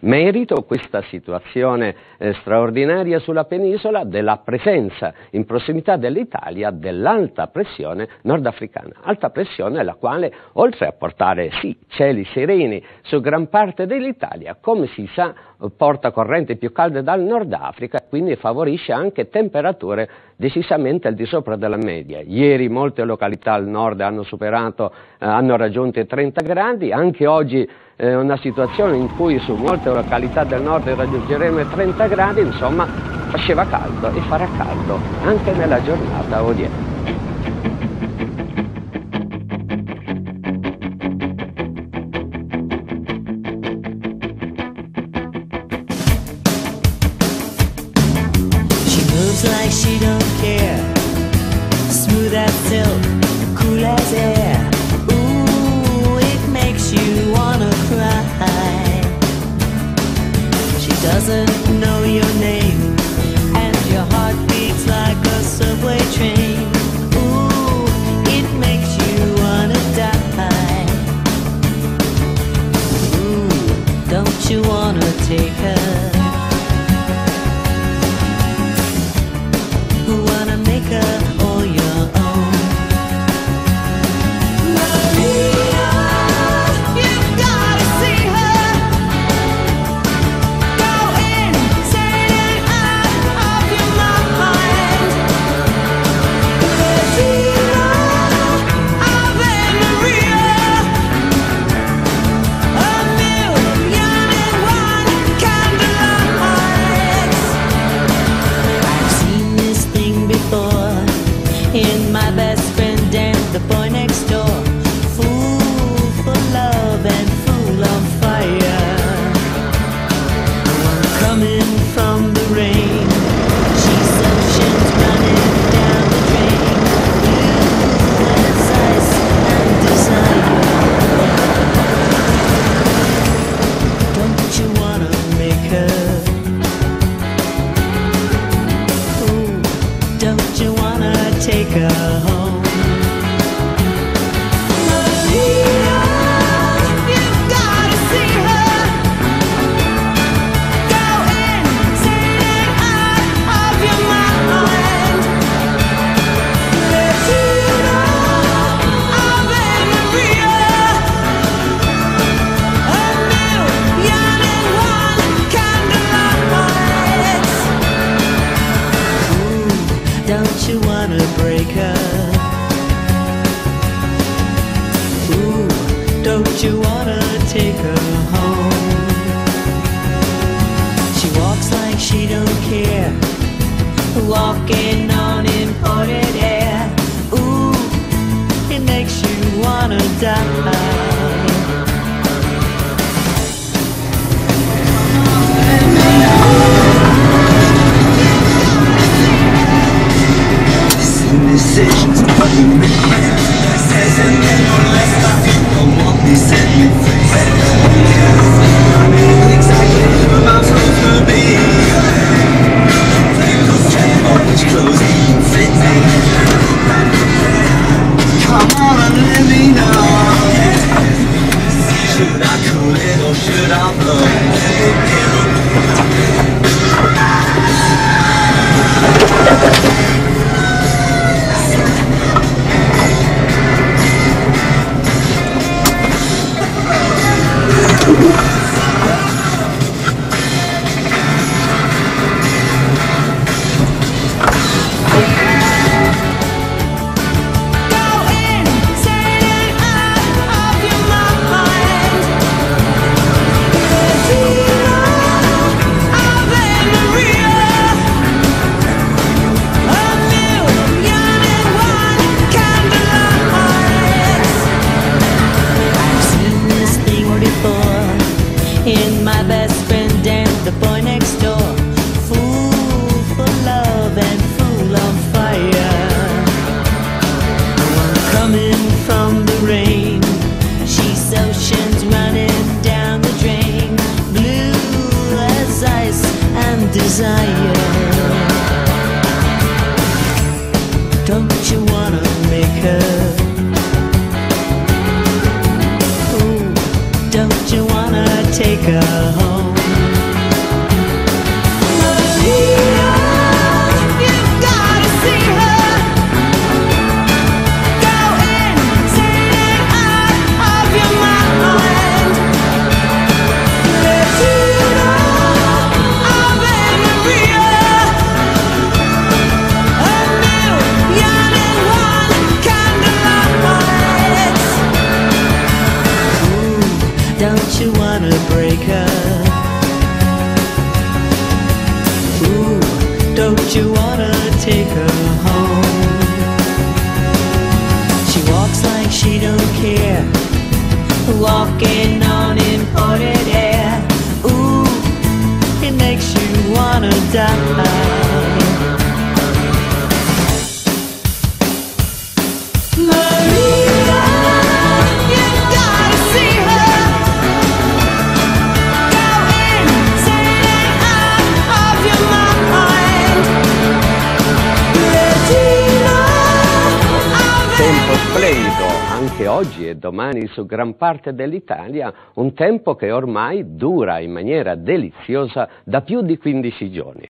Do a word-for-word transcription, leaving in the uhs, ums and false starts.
Merito questa situazione eh, straordinaria sulla penisola della presenza in prossimità dell'Italia dell'alta pressione nordafricana, alta pressione la quale, oltre a portare sì cieli sereni su gran parte dell'Italia, come si sa porta correnti più calde dal Nord Africa e quindi favorisce anche temperature decisamente al di sopra della media. Ieri molte località al nord hanno superato, eh, hanno raggiunto i trenta gradi, anche oggi eh, una situazione in cui su molte località del nord raggiungeremo i trenta gradi, insomma faceva caldo e farà caldo anche nella giornata odierna. Like she don't care, smooth as silk, cool as air. Ooh, it makes you wanna cry. She doesn't know your name, and your heart beats like a subway train. Ooh, it makes you wanna die. Ooh, don't you wanna take her? Wanna make her all your own. Maria, you've gotta see her. Go insane and out of your mind. Regina Ave Maria, a million and one candlelights. I've seen this thing before in my best friend and the boy next door. Fool for love and fool on fire. One coming from the rain, she's oceans running down the drain. Blue as ice and desire. Don't you wanna make her? Don't you wanna take her home? Maria, you've gotta see her. Go insane and out of your mind. Regina Ave Maria, a million and one candlelights. Don't you wanna break her? Ooh, don't you wanna take her home? She walks like she don't care, walking on imported air. Ooh, it makes you wanna die. Decisions, but you regret. Says and then no less I think no more they set me free. I knew exactly who I'm supposed to be. Think those tremble, which clothes even fit me. Come on and let me know. Should I cool it or should I blow? In my best friend and the boy next door. Fool for love and fool on fire. One coming from the rain, she's oceans running down the drain. Blue as ice and desire. Don't you wanna make her? Ooh, don't you wanna take her home? don't you wanna break her? Ooh, don't you wanna take her home? She walks like she don't care, walking on imported air. Ooh, it makes you wanna die. Tempo splendido anche oggi e domani su gran parte dell'Italia, un tempo che ormai dura in maniera deliziosa da più di quindici giorni.